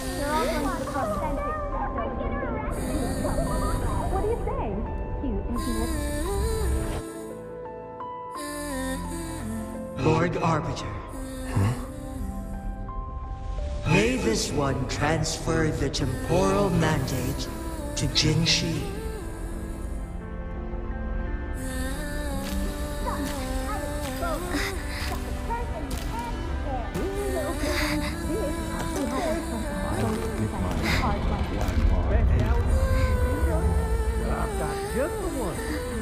They're all going to the prosthetic. What do you say? Cute, isn't it? Lord Arbiter. May this one transfer the temporal mandate to Jinshi. I've got just the one.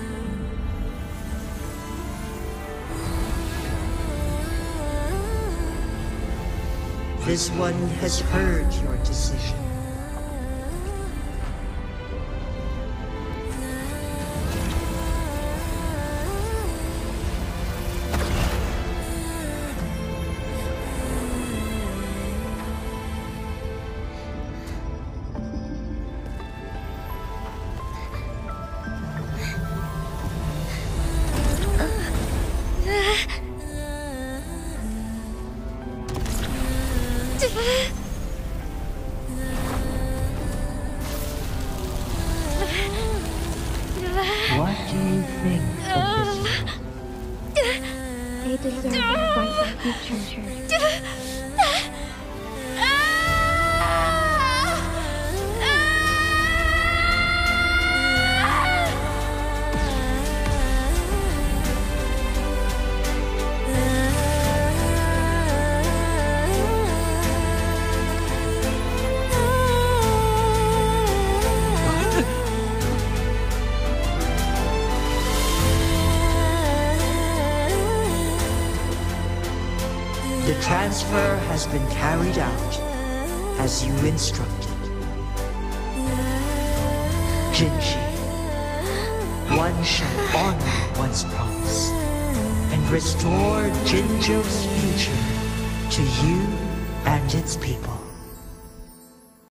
This one has heard your decision. What do you think of this? They deserve a bright future. The transfer has been carried out as you instructed. Jinshi, one shall honor one's promise and restore Jinzhou's future to you and its people.